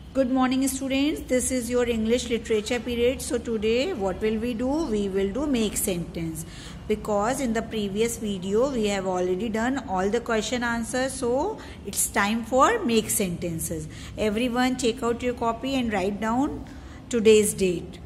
Good morning students, this is your English literature period. So today what will we do? We will do make sentence, because in the previous video we have already done all the question answers. So it's time for make sentences. Everyone take out your copy and write down today's date.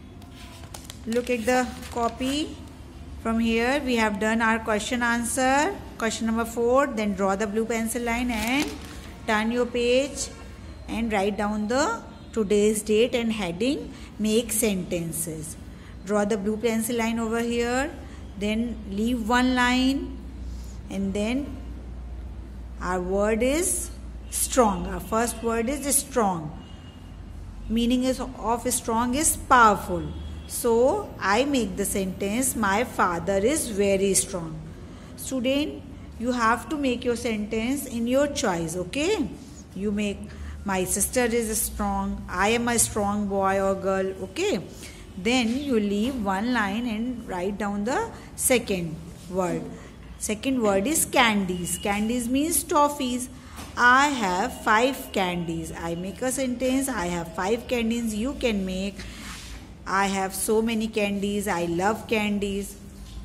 Look at the copy. From here we have done our question answer, question number 4. Then draw the blue pencil line and turn your page and write down the today's date and heading make sentences. Draw the blue pencil line over here, then leave one line, and then our word is strong. Our first word is strong. Meaning of strong is powerful. So I make the sentence, my father is very strong. Student, you have to make your sentence in your choice, okay? You make, my sister is strong, I am a strong boy or girl, okay? Then you leave one line and write down the second word. Second word is candies. Candies means toffees. I have 5 candies. I make a sentence, I have 5 candies. You can make, I have so many candies, I love candies.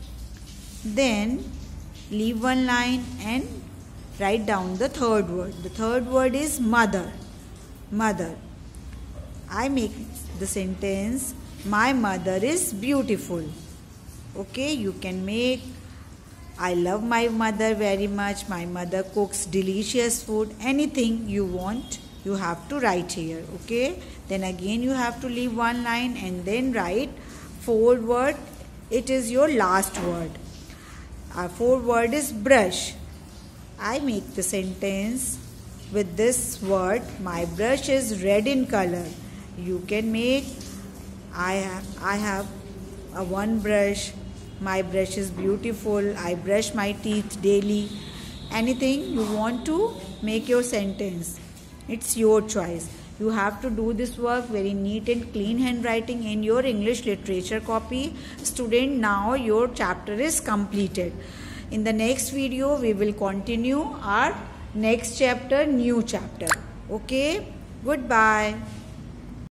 Then leave one line and write down the third word. The third word is mother. Mother. I make the sentence, my mother is beautiful. Okay, you can make, I love my mother very much. My mother cooks delicious food. Anything you want, you have to write here. Okay, then again you have to leave one line and then write 4th word. It is your last word. Our 4th word is brush. I make the sentence with this word, my brush is red in color. You can make, I have a one brush, my brush is beautiful, I brush my teeth daily. Anything you want to make your sentence, it's your choice. You have to do this work very neat and clean handwriting in your English literature copy. Student, now your chapter is completed. In the next video we will continue our next chapter, new chapter. Okay, goodbye.